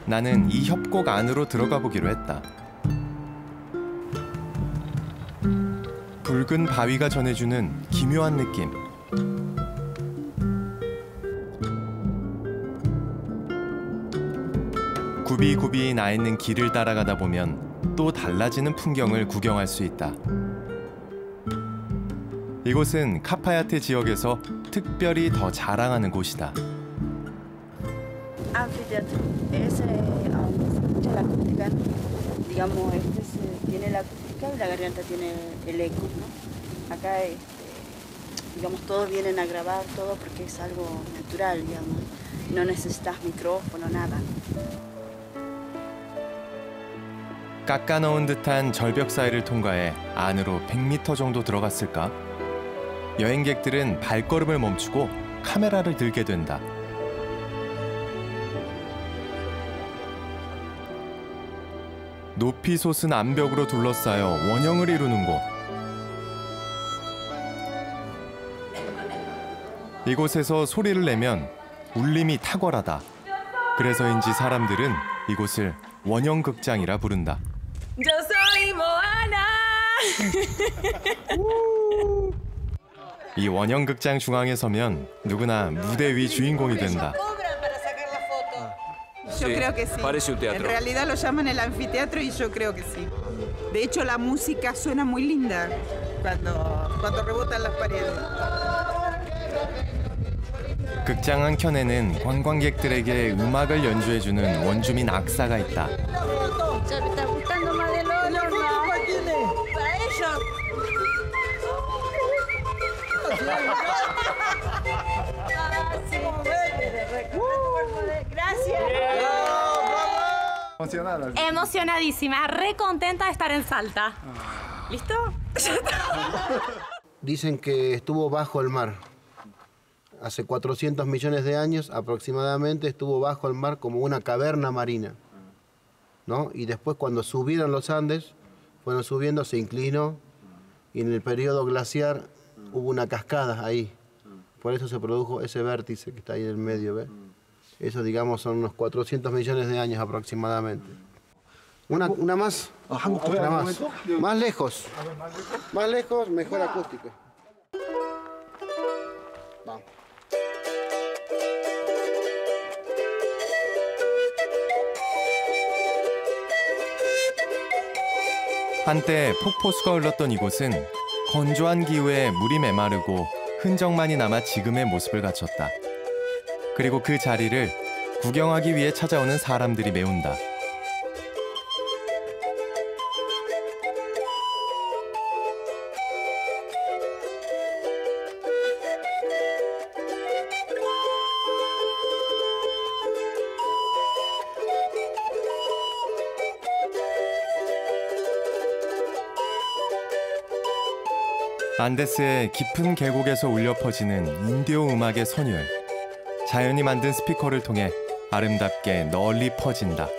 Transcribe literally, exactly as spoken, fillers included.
나는 이 협곡 안으로 들어가 보기로 했다. 붉은 바위가 전해주는 기묘한 느낌. 굽이굽이 나 있는 길을 따라가다 보면 또 달라지는 풍경을 구경할 수 있다. 이곳은 카파야테 지역에서 특별히 더 자랑하는 곳이다. Anfiteatro. Es eh, escucha la acústica, digamos, este es, tiene la acústica y la garganta tiene el eco, ¿no? Acá, este, digamos, todos vienen a grabar todo porque es algo natural, digamos. No necesitas micrófono, nada. 깎아 넣은 듯한 절벽 사이를 통과해 안으로 백 미터 정도 들어갔을까? 여행객들은 발걸음을 멈추고 카메라를 들게 된다. 높이 솟은 암벽으로 둘러싸여 원형을 이루는 곳. 이곳에서 소리를 내면 울림이 탁월하다. 그래서인지 사람들은 이곳을 원형극장이라 부른다. Yo soy Moana. 이 원형극장 중앙에 서면 누구나 무대 위 주인공이 된다. Yo creo que sí. Parece un teatro. En realidad lo llaman el anfiteatro y yo creo que sí. De hecho, la música suena muy linda cuando, cuando rebotan las paredes. 극장 한 켠에는 관광객들에게 음악을 연주해주는 원주민 악사가 있다. Emocionadísima, re contenta de estar en Salta. ¿Listo? Dicen que estuvo bajo el mar. Hace cuatrocientos millones de años aproximadamente estuvo bajo el mar como una caverna marina, ¿no? Y después cuando subieron los Andes, fueron subiendo, se inclinó y en el periodo glaciar hubo una cascada ahí. Por eso se produjo ese vértice que está ahí en el medio, ¿ves? Eso, digamos, son unos cuatrocientos millones de años aproximadamente. Una, una más, una más. Más lejos. Más lejos, mejor acústica. Vamos. 한때 폭포수가 흘렀던 이곳은 건조한 기후에 물이 메마르고 흔적만이 남아 지금의 모습을 갖췄다. 그리고 그 자리를 구경하기 위해 찾아오는 사람들이 메운다. 안데스의 깊은 계곡에서 울려 퍼지는 인디오 음악의 선율. 자연이 만든 스피커를 통해 아름답게 널리 퍼진다.